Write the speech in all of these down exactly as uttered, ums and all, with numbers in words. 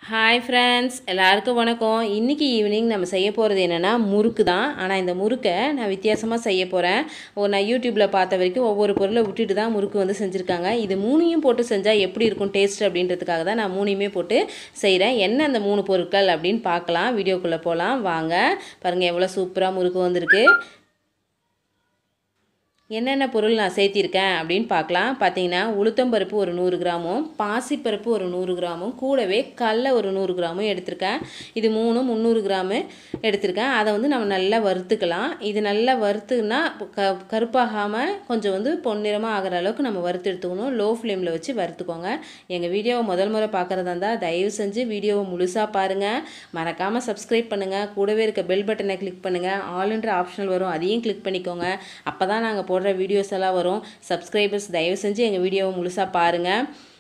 Hi friends, எல்லாருக்கும் வணக்கம். இன்றைக்கி ஈவினிங் நம்ம செய்ய போகிறது என்னென்னா முறுக்கு தான். ஆனால் இந்த முறுக்கை நான் வித்தியாசமாக செய்ய போகிறேன். ஒரு நான் யூடியூப்பில் பார்த்த வரைக்கும் ஒவ்வொரு பொருளை விட்டுட்டு தான் முறுக்கு வந்து செஞ்சுருக்காங்க. இது மூணையும் போட்டு செஞ்சால் எப்படி இருக்கும் டேஸ்ட் அப்படின்றதுக்காக தான் நான் மூணையுமே போட்டு செய்கிறேன். என்ன அந்த மூணு பொருட்கள் அப்படின்னு பார்க்கலாம். வீடியோக்குள்ளே போகலாம் வாங்க. பாருங்கள் எவ்வளோ சூப்பராக முறுக்கு வந்திருக்கு. என்னென்ன பொருள் நான் சேர்த்திருக்கேன் அப்படின்னு பார்க்கலாம். பார்த்தீங்கன்னா உளுத்தம்பருப்பு ஒரு நூறு கிராமும், பாசிப்பருப்பு ஒரு நூறு கிராமும், கூடவே கடலை ஒரு நூறு கிராமும் எடுத்திருக்கேன். இது மூணு முந்நூறு கிராமு எடுத்திருக்கேன். அதை வந்து நம்ம நல்லா வறுத்துக்கலாம். இது நல்லா வறுத்துன்னா க கருப்பாகாமல் கொஞ்சம் வந்து பொன்னிறமாக ஆகிற அளவுக்கு நம்ம வறுத்து எடுத்துக்கணும். லோ ஃப்ளேமில் வச்சு வறுத்துக்கோங்க. எங்கள் வீடியோவை முதல் முறை பார்க்குறதா இருந்தால் தயவு செஞ்சு வீடியோவை முழுசாக பாருங்கள். மறக்காமல் சப்ஸ்கிரைப் பண்ணுங்கள். கூடவே இருக்க பெல் பட்டனை கிளிக் பண்ணுங்கள். ஆல்ன்ற ஆப்ஷனல் வரும், அதையும் கிளிக் பண்ணிக்கோங்க. அப்போ தான் நாங்கள் போடுற வீடியோஸ் எல்லாம் வரும். சப்ஸ்கிரைபர்ஸ் தயவு செஞ்சு எங்கள் வீடியோவை முழுசாக பாருங்கள்.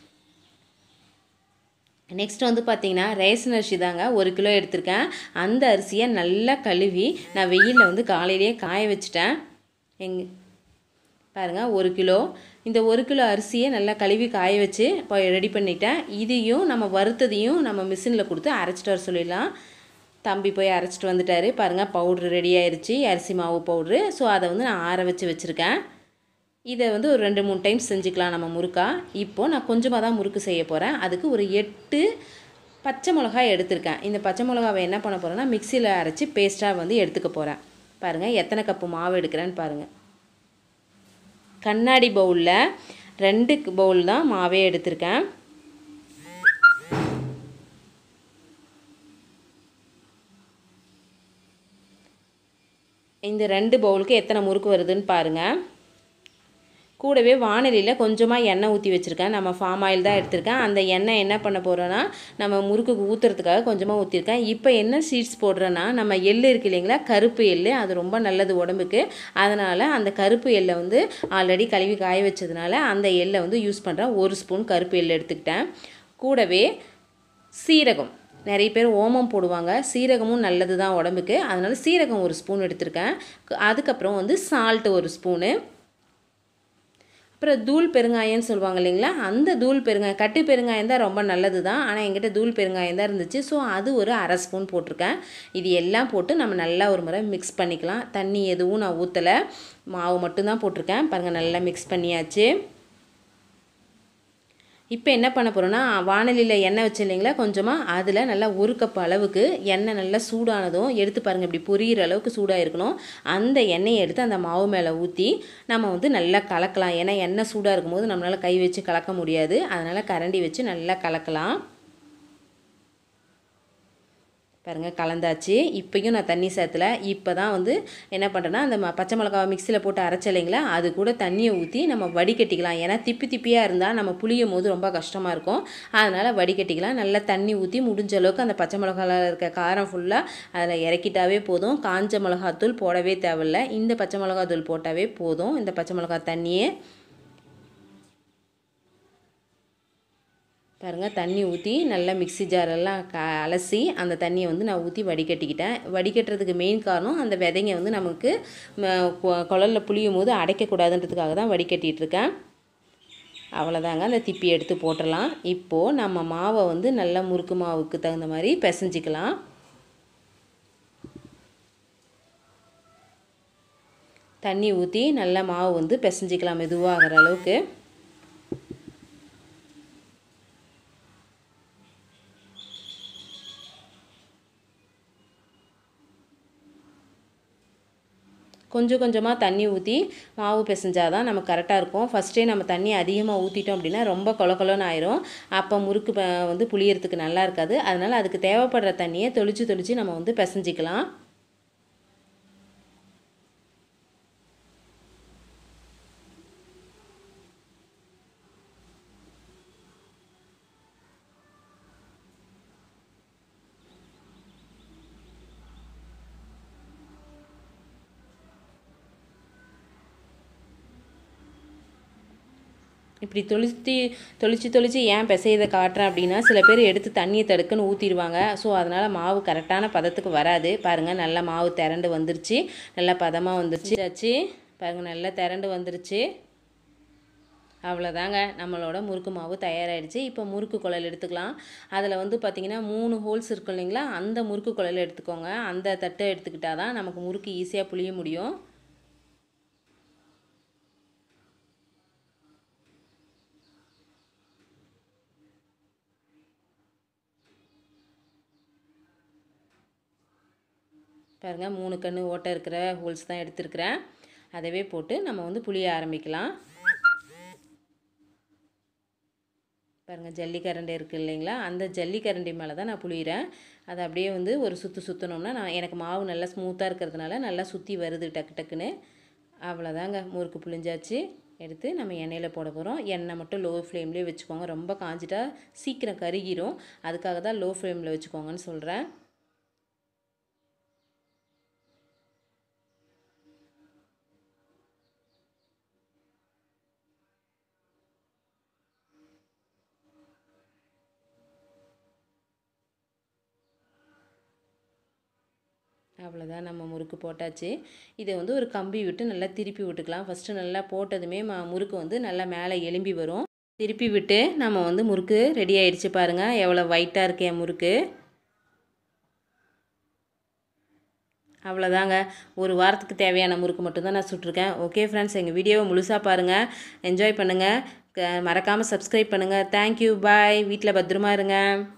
நெக்ஸ்ட் வந்து பார்த்திங்கன்னா ரேஷன் அரிசி தாங்க, ஒரு கிலோ எடுத்திருக்கேன். அந்த அரிசியை நல்லா கழுவி நான் வெயிலில் வந்து காலையிலேயே காய வச்சுட்டேன். எங்க பாருங்கள் ஒரு கிலோ இந்த ஒரு கிலோ அரிசியை நல்லா கழுவி காய வச்சு இப்போ ரெடி பண்ணிட்டேன். இதையும் நம்ம வறுத்ததையும் நம்ம மிஷினில் கொடுத்து அரைச்சிட்டு வர சொல்லிடலாம். தம்பி போய் அரைச்சிட்டு வந்துட்டார். பாருங்கள் பவுட்ரு ரெடி ஆயிடுச்சு, அரிசி மாவு பவுட்ரு. ஸோ அதை வந்து நான் ஆற வச்சு வச்சுருக்கேன். இதை வந்து ஒரு ரெண்டு மூணு டைம் செஞ்சுக்கலாம் நம்ம முறுக்கா. இப்போது நான் கொஞ்சமாக தான் முறுக்கு செய்ய போகிறேன். அதுக்கு ஒரு எட்டு பச்சை மிளகாய் எடுத்திருக்கேன். இந்த பச்சை மிளகாவை என்ன பண்ண போகிறேன்னா மிக்சியில் அரைச்சி பேஸ்ட்டாக வந்து எடுத்துக்க போகிறேன். பாருங்கள் எத்தனை கப்பு மாவு எடுக்கிறேன்னு பாருங்கள். கண்ணாடி பவுலில் ரெண்டு பவுல் தான் மாவே எடுத்திருக்கேன். இந்த ரெண்டு பவுலுக்கு எத்தனை முறுக்கு வருதுன்னு பாருங்கள். கூடவே வானலியில் கொஞ்சமாக எண்ணெய் ஊற்றி வச்சுருக்கேன். நம்ம ஃபார்ம் ஆயில் தான் எடுத்திருக்கேன். அந்த எண்ணெய் என்ன பண்ண போகிறோன்னா நம்ம முறுக்குக்கு ஊற்றுறதுக்காக கொஞ்சமாக ஊற்றிருக்கேன். இப்போ என்ன சீட்ஸ் போடுறேன்னா நம்ம எள் இருக்கு இல்லைங்களா, கருப்பு எள். அது ரொம்ப நல்லது உடம்புக்கு. அதனால் அந்த கருப்பு எள்ளை வந்து ஆல்ரெடி கழுவி காய வச்சதுனால அந்த எள்ளை வந்து யூஸ் பண்ணுறேன். ஒரு ஸ்பூன் கருப்பு எள் எடுத்துக்கிட்டேன். கூடவே சீரகம், நிறைய பேர் ஓமம் போடுவாங்க, சீரகமும் நல்லது தான் உடம்புக்கு. அதனால் சீரகம் ஒரு ஸ்பூன் எடுத்திருக்கேன். அதுக்கப்புறம் வந்து சால்ட்டு ஒரு ஸ்பூனு, அப்புறம் தூள் பெருங்காயம்னு சொல்லுவாங்க இல்லைங்களா, அந்த தூள் பெருங்காயம், கட்டு பெருங்காயம் தான் ரொம்ப நல்லது தான். ஆனால் என்கிட்ட தூள் பெருங்காயம் தான் இருந்துச்சு. ஸோ அது ஒரு அரை ஸ்பூன் போட்டிருக்கேன். இது எல்லாம் போட்டு நம்ம நல்லா ஒரு முறை மிக்ஸ் பண்ணிக்கலாம். தண்ணி எதுவும் நான் ஊற்றலை, மாவு மட்டும்தான் போட்டிருக்கேன். பாருங்கள் நல்லா மிக்ஸ் பண்ணியாச்சு. இப்போ என்ன பண்ண போகிறோன்னா வானலியில் எண்ணெய் வச்சு இல்லைங்களா கொஞ்சமாக, அதில் நல்லா ஒரு கப் அளவுக்கு எண்ணெய் நல்லா சூடானதும் எடுத்து பாருங்கள், இப்படி பொரியிற அளவுக்கு சூடாக இருக்கணும். அந்த எண்ணெயை எடுத்து அந்த மாவு மேலே ஊற்றி நம்ம வந்து நல்லா கலக்கலாம். ஏன்னா எண்ணெய் சூடாக இருக்கும்போது நம்மளால் கை வச்சு கலக்க முடியாது. அதனால் கரண்டி வச்சு நல்லா கலக்கலாம். பாருங்கள் கலந்தாச்சு. இப்போயும் நான் தண்ணி சேர்த்துல. இப்போ தான் வந்து என்ன பண்ணுறேன்னா அந்த பச்சை மிளகாவை மிக்சியில் போட்டு அரைச்ச இல்லைங்களா, அது கூட தண்ணியை ஊற்றி நம்ம வடிகட்டிக்கலாம். ஏன்னா திப்பி திப்பியாக இருந்தால் நம்ம புளியும் போது ரொம்ப கஷ்டமாக இருக்கும். அதனால் வடிகட்டிக்கலாம். நல்லா தண்ணி ஊற்றி முடிஞ்ச அளவுக்கு அந்த பச்சை மிளகாவில் இருக்க காரம் ஃபுல்லாக அதில் இறக்கிட்டாவே போதும். காஞ்ச மிளகாத்தூள் போடவே தேவையில்லை. இந்த பச்சை மிளகாத்தூள் போட்டாவே போதும். இந்த பச்சை மிளகா தண்ணியே பாருங்கள் தண்ணி ஊற்றி நல்லா மிக்ஸி ஜாரெல்லாம் க அலசி அந்த தண்ணியை வந்து நான் ஊற்றி வடிகட்டிக்கிட்டேன். வடிகட்டுறதுக்கு மெயின் காரணம் அந்த விதைங்க வந்து நமக்கு குழலில் புளியும் போது அடைக்கக்கூடாதுன்றதுக்காக தான் வடிகட்டிகிட்ருக்கேன். அவ்வளோதாங்க, அந்த திப்பி எடுத்து போட்டுடலாம். இப்போது நம்ம மாவை வந்து நல்லா முறுக்கு மாவுக்கு தகுந்த மாதிரி பிசைஞ்சிக்கலாம். தண்ணி ஊற்றி நல்லா மாவு வந்து பிசைஞ்சிக்கலாம் மெதுவாகிற அளவுக்கு. கொஞ்சம் கொஞ்சமாக தண்ணி ஊற்றி மாவு பிசைஞ்சால் தான் நமக்கு கரெக்டாக இருக்கும். ஃபஸ்ட்டே நம்ம தண்ணி அதிகமாக ஊற்றிட்டோம் அப்படின்னா ரொம்ப கொல கொலன்னு ஆயிரும். அப்போ முறுக்கு வந்து புளியறதுக்கு நல்லா இருக்காது. அதனால் அதுக்கு தேவைப்படுற தண்ணியை தொளிச்சு தொளிச்சு நம்ம வந்து பிசைஞ்சிக்கலாம். இப்படி தொளித்து தொளிச்சு தொளிச்சு ஏன் பிசையதை காட்டுறேன் அப்படின்னா சில பேர் எடுத்து தண்ணியை தடுக்குன்னு ஊற்றிடுவாங்க. ஸோ அதனால் மாவு கரெக்டான பதத்துக்கு வராது. பாருங்கள் நல்லா மாவு திரண்டு வந்துருச்சு, நல்லா பதமாக வந்துருச்சு ஆச்சு. பாருங்கள் நல்லா திரண்டு வந்துருச்சு. அவ்வளோதாங்க, நம்மளோட முறுக்கு மாவு தயாராகிடுச்சு. இப்போ முறுக்கு குழல் எடுத்துக்கலாம். அதில் வந்து பார்த்திங்கன்னா மூணு ஹோல்ஸ் இருக்கும் இல்லைங்களா, அந்த முறுக்கு குழல் எடுத்துக்கோங்க. அந்த தட்டை எடுத்துக்கிட்டால் தான் நமக்கு முறுக்கு ஈஸியாக புளிய முடியும். பாருங்கள், மூணு கன்று ஓட்டை இருக்கிற ஹோல்ஸ் தான் எடுத்துருக்கிறேன். அதவே போட்டு நம்ம வந்து புளிய ஆரம்பிக்கலாம். பாருங்கள், ஜல்லிக்கரண்டி இருக்குது இல்லைங்களா, அந்த ஜல்லிக்கரண்டி மேலே தான் நான் புளிகிறேன். அதை அப்படியே வந்து ஒரு சுற்று சுற்றினோம்னா நான் எனக்கு மாவு நல்லா ஸ்மூத்தாக இருக்கிறதுனால நல்லா சுற்றி வருது டக்கு டக்குன்னு. அவ்வளோதாங்க, முறுக்கு புளிஞ்சாச்சு. எடுத்து நம்ம எண்ணெயில் போட போகிறோம். எண்ணெய் மட்டும் லோ ஃப்ளேம்லேயே வச்சுக்கோங்க. ரொம்ப காஞ்சிட்டா சீக்கிரம் கருகிரும். அதுக்காக தான் லோ ஃப்ளேமில் வச்சுக்கோங்கன்னு சொல்கிறேன். அவ்வளோதான், நம்ம முறுக்கு போட்டாச்சு. இதை வந்து ஒரு கம்பி விட்டு நல்லா திருப்பி விட்டுக்கலாம். ஃபஸ்ட்டு நல்லா போட்டதுமே ம முறுக்கு வந்து நல்லா மேலே எலும்பி வரும். திருப்பி விட்டு நம்ம வந்து முறுக்கு ரெடி ஆகிடுச்சு. பாருங்கள் எவ்வளோ ஒயிட்டாக இருக்கு என் முறுக்கு. அவ்வளோதாங்க, ஒரு வாரத்துக்கு தேவையான முறுக்கு மட்டும்தான் நான் சுட்டிருக்கேன். ஓகே ஃப்ரெண்ட்ஸ், எங்கள் வீடியோவை முழுசாக பாருங்கள், என்ஜாய் பண்ணுங்கள், மறக்காமல் சப்ஸ்கிரைப் பண்ணுங்கள். Thank you, bye. வீட்டில் பத்திரமா இருங்க.